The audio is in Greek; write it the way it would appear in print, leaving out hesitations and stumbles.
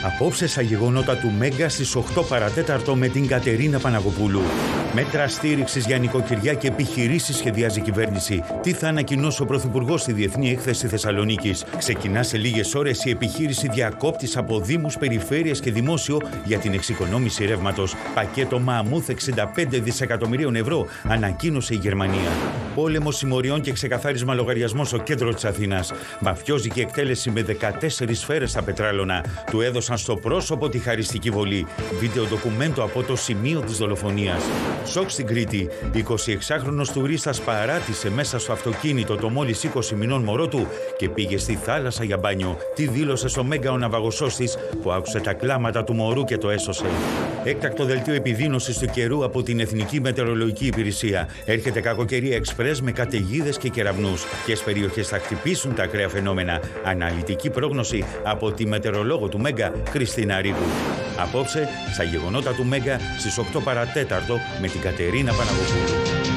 Απόψε στα γεγονότα του Μέγκα στις 8 παρατέταρτο με την Κατερίνα Παναγοπούλου. Μέτρα στήριξης για νοικοκυριά και επιχειρήσεις σχεδιάζει η κυβέρνηση. Τι θα ανακοινώσει ο Πρωθυπουργός στη Διεθνή Έκθεση Θεσσαλονίκης. Ξεκινά σε λίγες ώρες η επιχείρηση διακόπτης από δήμους, περιφέρειες και δημόσιο για την εξοικονόμηση ρεύματος. Πακέτο μαμούθ 65 δισεκατομμυρίων ευρώ ανακοίνωσε η Γερμανία. Πόλεμο συμμοριών και ξεκαθάρισμα λογαριασμών στο κέντρο της Αθήνας. Μαφιόζικη εκτέλεση με 14 σφαίρες στα πετράλωνα. Του έδωσαν στο πρόσωπο τη χαριστική βολή. Βίντεο ντοκουμέντο από το σημείο της δολοφονίας. Σοκ στην Κρήτη. 26χρονος τουρίστας παράτησε μέσα στο αυτοκίνητο το μόλις 20 μηνών μωρό του και πήγε στη θάλασσα για μπάνιο. Τι δήλωσε στο Μέγκα ο ναυαγοσός της που άκουσε τα κλάματα του μωρού και το έσωσε. Έκτακτο δελτίο επιδείνωσης του καιρού από την Εθνική Μετεωρολογική Υπηρεσία. Έρχεται κακοκαιρία εξπρές με καταιγίδες και κεραυνούς. Ποιες περιοχές θα χτυπήσουν τα ακραία φαινόμενα. Αναλυτική πρόγνωση από τη μετεωρολόγο του Μέγκα, Χριστίνα Ρίγου. Απόψε, στα γεγονότα του Μέγκα στις 8 παρατέταρτο με την Κατερίνα Παναγοπούλου.